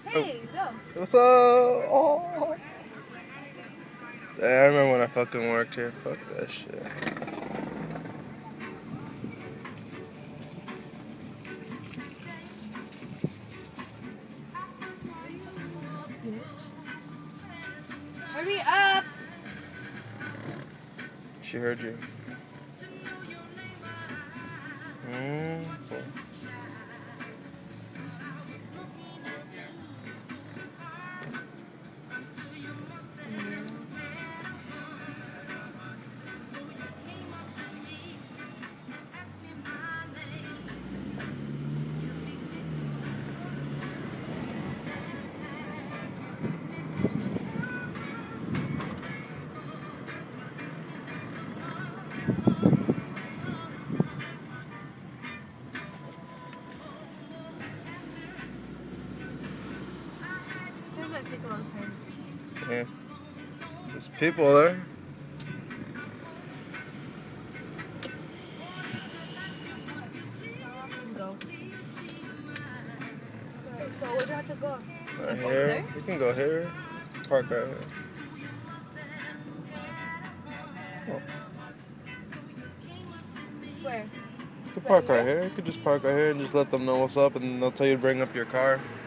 Hey, go. What's up? Oh. I remember when I fucking worked here. Fuck that shit. Hurry up! She heard you. This might take a long time. Yeah. There's people there. Go. So where do I have to go? Right here. You can go here. Park right here. Oh. Where? You can park right here. You can just park right here and just let them know what's up, and they'll tell you to bring up your car.